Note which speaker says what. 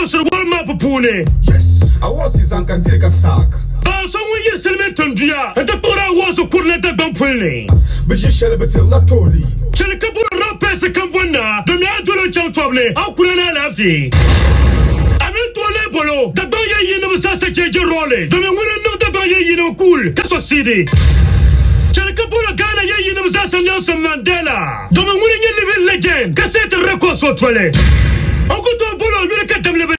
Speaker 1: sir Walma Pune.
Speaker 2: Yes, I was his Ancantica sack.
Speaker 1: So when you celebrate and the Pura was a Purneta Bumpfully.
Speaker 2: But you shall be till Natoli.
Speaker 1: Chelacapura Rapes the Campuna, the Nadula Chantable, how could I laugh? I went to a level, the Baya Yinovasa Role, the women know the Baya Yino cool, Casso City. Chelacapura Ghana Yinovasa Nelson Mandela, the women you live in legend, Cassette records for Trele. I'll go to a bull, you look at them.